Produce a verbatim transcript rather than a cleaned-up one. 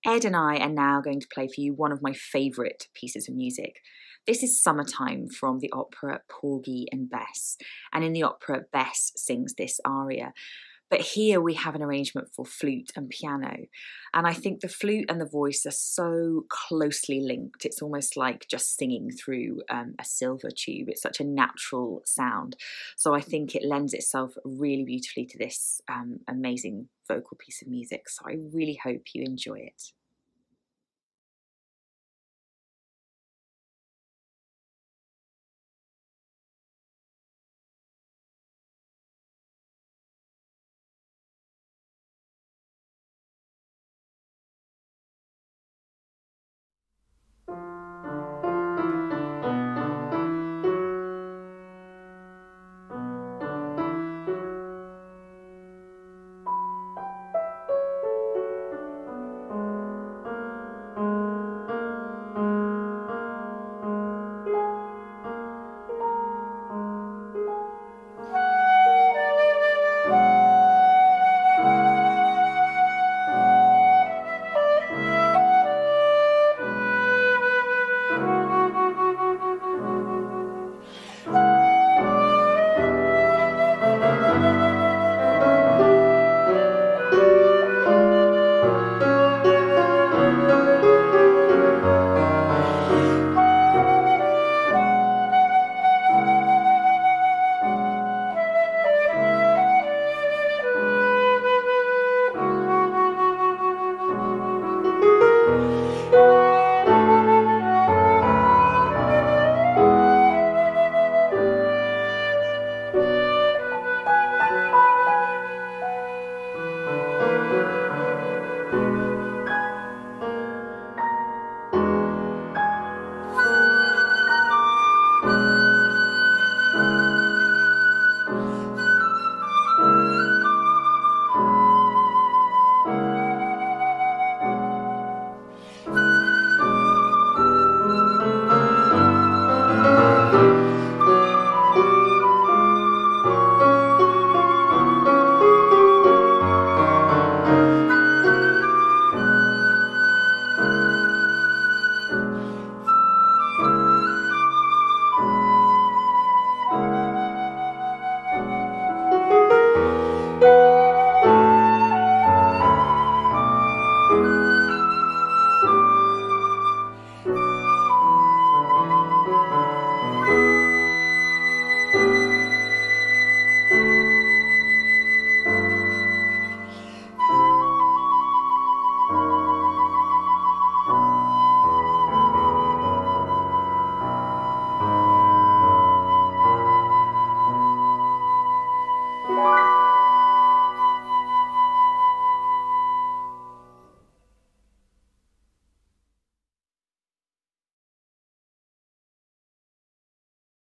Ed and I are now going to play for you one of my favourite pieces of music. This is Summertime from the opera Porgy and Bess, and in the opera Bess sings this aria. But here we have an arrangement for flute and piano, and I think the flute and the voice are so closely linked. It's almost like just singing through um, a silver tube. It's such a natural sound, so I think it lends itself really beautifully to this um, amazing vocal piece of music. So I really hope you enjoy it.